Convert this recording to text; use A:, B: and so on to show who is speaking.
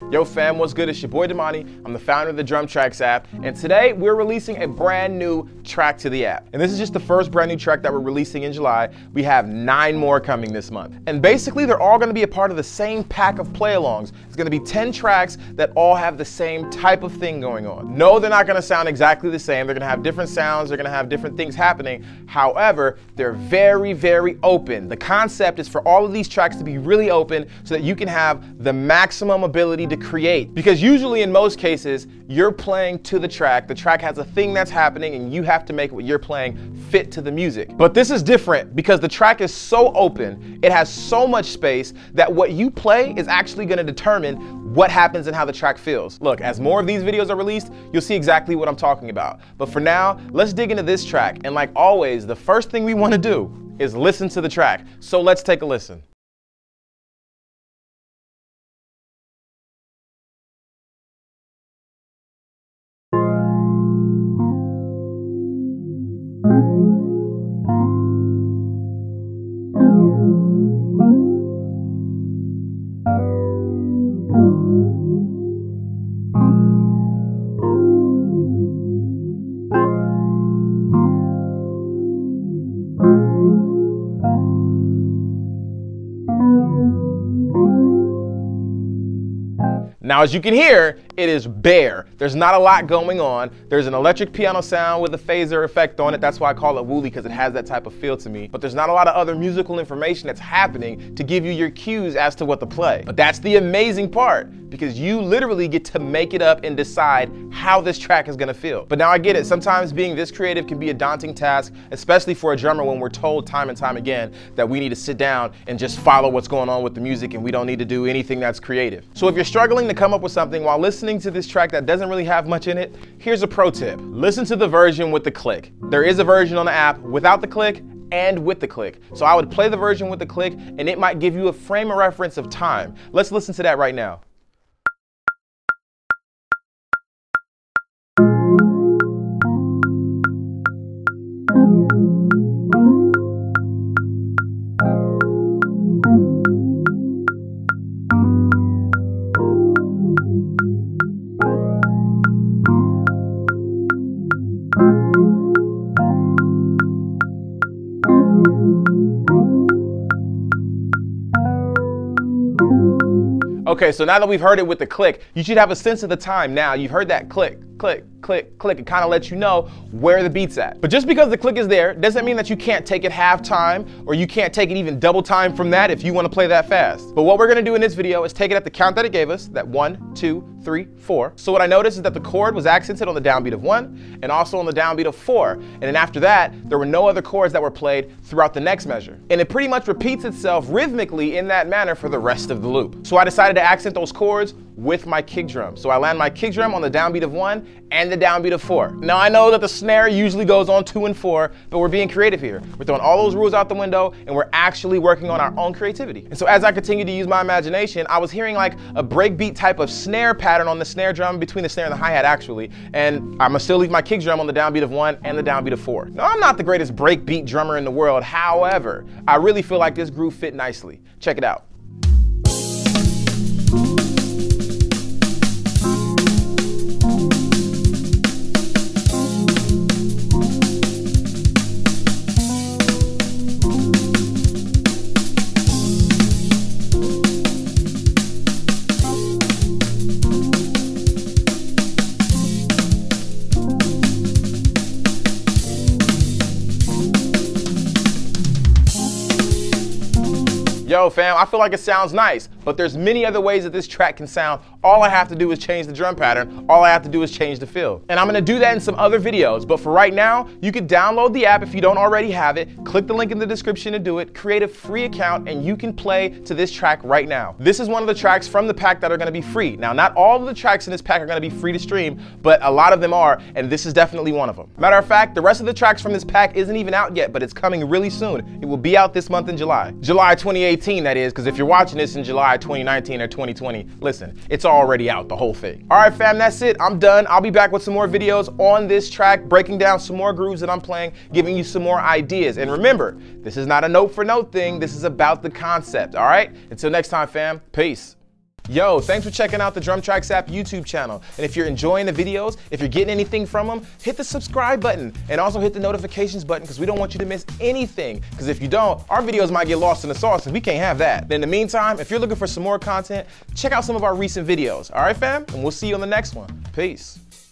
A: Yo fam, what's good? It's your boy Damani. I'm the founder of the DrumTraxApp, and today we're releasing a brand new track to the app. And this is just the first brand new track that we're releasing in July. We have 9 more coming this month. And basically they're all gonna be a part of the same pack of play-alongs. It's gonna be 10 tracks that all have the same type of thing going on. No, they're not gonna sound exactly the same. They're gonna have different sounds, they're gonna have different things happening. However, they're very, very open. The concept is for all of these tracks to be really open so that you can have the maximum ability to create. Because usually in most cases, you're playing to the track has a thing that's happening and you have to make what you're playing fit to the music. But this is different because the track is so open, it has so much space that what you play is actually gonna determine what happens and how the track feels. Look, as more of these videos are released, you'll see exactly what I'm talking about. But for now, let's dig into this track. And like always, the first thing we wanna do is listen to the track. So let's take a listen. Now, as you can hear, it is bare. There's not a lot going on. There's an electric piano sound with a phaser effect on it. That's why I call it Wooley, because it has that type of feel to me. But there's not a lot of other musical information that's happening to give you your cues as to what to play. But that's the amazing part, because you literally get to make it up and decide how this track is gonna feel. But now I get it, sometimes being this creative can be a daunting task, especially for a drummer when we're told time and time again that we need to sit down and just follow what's going on with the music and we don't need to do anything that's creative. So if you're struggling to come up with something while listening to this track that doesn't really have much in it, here's a pro tip. Listen to the version with the click. There is a version on the app without the click and with the click. So I would play the version with the click and it might give you a frame of reference of time. Let's listen to that right now. Okay, so now that we've heard it with the click, you should have a sense of the time now. You've heard that click, click, click, click. It kind of lets you know where the beat's at. But just because the click is there doesn't mean that you can't take it half time or you can't take it even double time from that if you want to play that fast. But what we're going to do in this video is take it at the count that it gave us, that 1, 2, 3, 4. So what I noticed is that the chord was accented on the downbeat of 1 and also on the downbeat of 4. And then after that, there were no other chords that were played throughout the next measure. And it pretty much repeats itself rhythmically in that manner for the rest of the loop. So I decided to accent those chords with my kick drum. So I land my kick drum on the downbeat of 1 and the downbeat of 4. Now I know that the snare usually goes on 2 and 4, but we're being creative here. We're throwing all those rules out the window and we're actually working on our own creativity. And so as I continue to use my imagination, I was hearing like a breakbeat type of snare pattern on the snare drum, between the snare and the hi-hat actually, and I'm gonna still leave my kick drum on the downbeat of 1 and the downbeat of 4. Now I'm not the greatest breakbeat drummer in the world, however, I really feel like this groove fit nicely. Check it out. Yo fam, I feel like it sounds nice, but there's many other ways that this track can sound. All I have to do is change the drum pattern. All I have to do is change the feel. And I'm gonna do that in some other videos, but for right now, you can download the app if you don't already have it, click the link in the description to do it, create a free account, and you can play to this track right now. This is one of the tracks from the pack that are gonna be free. Now, not all of the tracks in this pack are gonna be free to stream, but a lot of them are, and this is definitely one of them. Matter of fact, the rest of the tracks from this pack isn't even out yet, but it's coming really soon. It will be out this month in July. July 2018, that is, because if you're watching this in July 2019 or 2020, listen, it's already out, the whole thing. All right, fam, that's it. I'm done. I'll be back with some more videos on this track, breaking down some more grooves that I'm playing, giving you some more ideas. And remember, this is not a note for note thing. This is about the concept, all right? Until next time, fam, peace. Yo, thanks for checking out the DrumTraxApp YouTube channel. And if you're enjoying the videos, if you're getting anything from them, hit the subscribe button and also hit the notifications button because we don't want you to miss anything. Because if you don't, our videos might get lost in the sauce and we can't have that. In the meantime, if you're looking for some more content, check out some of our recent videos. All right, fam? And we'll see you on the next one. Peace.